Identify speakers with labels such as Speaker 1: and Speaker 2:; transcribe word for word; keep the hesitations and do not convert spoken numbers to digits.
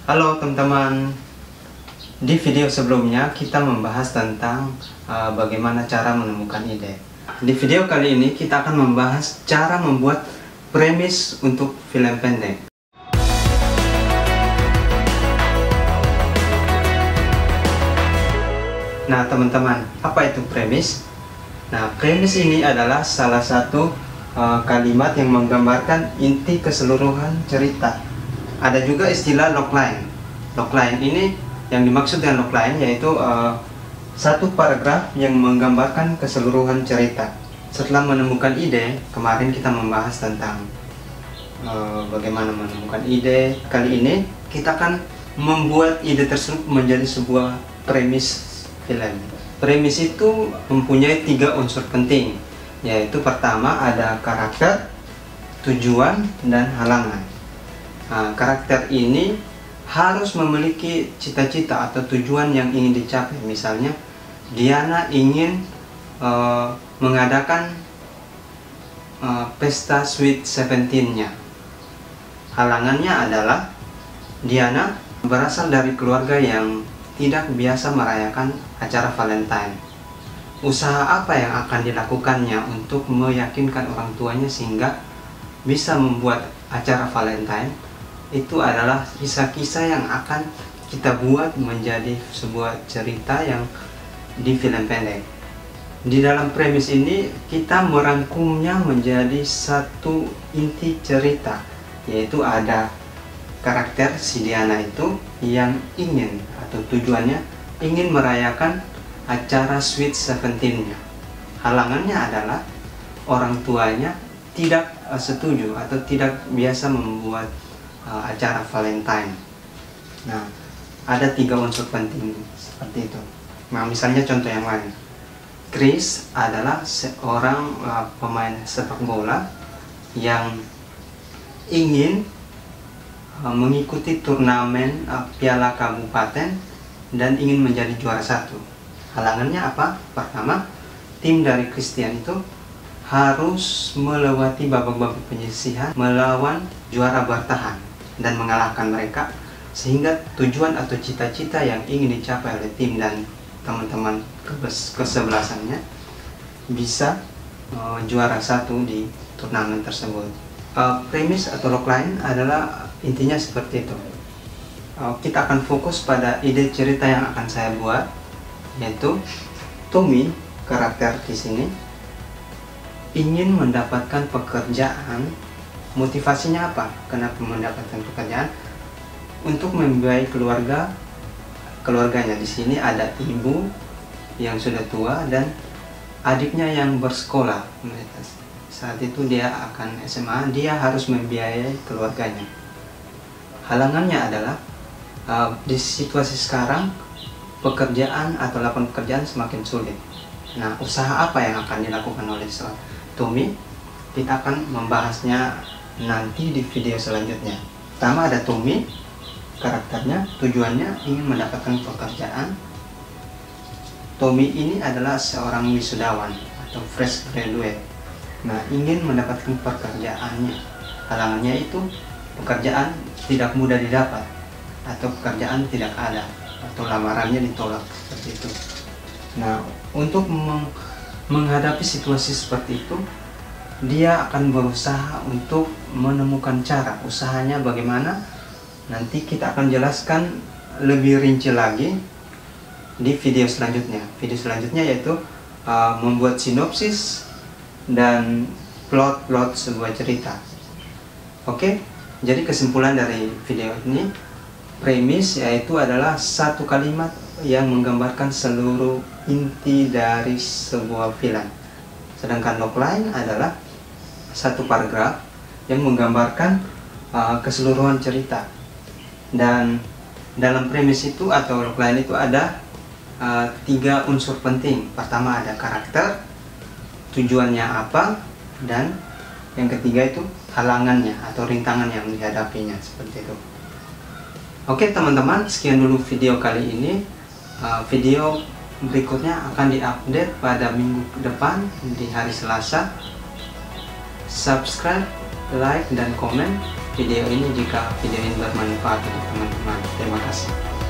Speaker 1: Halo teman-teman, di video sebelumnya kita membahas tentang uh, bagaimana cara menemukan ide. Di video kali ini kita akan membahas cara membuat premis untuk film pendek. Nah teman-teman, apa itu premis? Nah premis ini adalah salah satu uh, kalimat yang menggambarkan inti keseluruhan cerita. Ada juga istilah logline. Logline ini yang dimaksud dengan logline yaitu uh, satu paragraf yang menggambarkan keseluruhan cerita. Setelah menemukan ide, kemarin kita membahas tentang uh, bagaimana menemukan ide. Kali ini kita akan membuat ide tersebut menjadi sebuah premis film. Premis itu mempunyai tiga unsur penting, yaitu pertama ada karakter, tujuan, dan halangan. Nah, karakter ini harus memiliki cita-cita atau tujuan yang ingin dicapai. Misalnya, Diana ingin uh, mengadakan uh, pesta Sweet Seventeen-nya. Halangannya adalah Diana berasal dari keluarga yang tidak biasa merayakan acara Valentine. Usaha apa yang akan dilakukannya untuk meyakinkan orang tuanya sehingga bisa membuat acara Valentine? Itu adalah kisah-kisah yang akan kita buat menjadi sebuah cerita yang di film pendek. Di dalam premis ini kita merangkumnya menjadi satu inti cerita, yaitu ada karakter si Diana itu yang ingin atau tujuannya ingin merayakan acara Sweet Seventeen-nya. Halangannya adalah orang tuanya tidak uh, setuju atau tidak biasa membuat uh, acara Valentine. Nah, ada tiga unsur penting seperti itu. Nah, misalnya contoh yang lain. Chris adalah seorang uh, pemain sepak bola yang ingin uh, mengikuti turnamen uh, Piala Kabupaten dan ingin menjadi juara satu. Halangannya apa? Pertama, tim dari Christian itu harus melewati babak-babak penyisihan melawan juara bertahan dan mengalahkan mereka, sehingga tujuan atau cita-cita yang ingin dicapai oleh tim dan teman-teman kesebelasannya bisa uh, juara satu di turnamen tersebut. Uh, premis atau logline adalah intinya seperti itu. Uh, kita akan fokus pada ide cerita yang akan saya buat, yaitu Tommy, karakter di sini, ingin mendapatkan pekerjaan. Motivasinya apa? Kenapa mendapatkan pekerjaan? Untuk membiayai keluarga keluarganya. Di sini ada ibu yang sudah tua dan adiknya yang bersekolah. Saat itu dia akan S M A, dia harus membiayai keluarganya. Halangannya adalah uh, di situasi sekarang pekerjaan atau lapangan pekerjaan semakin sulit. Nah, usaha apa yang akan dilakukan oleh seorang Tommy? Kita akan membahasnya nanti di video selanjutnya. Pertama ada Tommy, karakternya, tujuannya ingin mendapatkan pekerjaan. Tommy ini adalah seorang wisudawan atau fresh graduate. Nah, ingin mendapatkan pekerjaannya. Halangannya itu pekerjaan tidak mudah didapat atau pekerjaan tidak ada atau lamarannya ditolak seperti itu. Nah, untuk meng menghadapi situasi seperti itu, dia akan berusaha untuk menemukan cara. Usahanya bagaimana? Nanti kita akan jelaskan lebih rinci lagi di video selanjutnya. Video selanjutnya yaitu uh, membuat sinopsis dan plot-plot sebuah cerita. Oke, jadi kesimpulan dari video ini, premis yaitu adalah satu kalimat yang menggambarkan seluruh inti dari sebuah film. Sedangkan logline adalah satu paragraf yang menggambarkan uh, keseluruhan cerita. Dan dalam premis itu atau logline itu ada uh, tiga unsur penting. Pertama ada karakter, tujuannya apa, dan yang ketiga itu halangannya atau rintangan yang dihadapinya, seperti itu. Oke teman-teman, sekian dulu video kali ini. Uh, video berikutnya akan diupdate pada minggu depan di hari Selasa. Subscribe, like, dan komen video ini jika video ini bermanfaat untuk teman-teman. Terima kasih.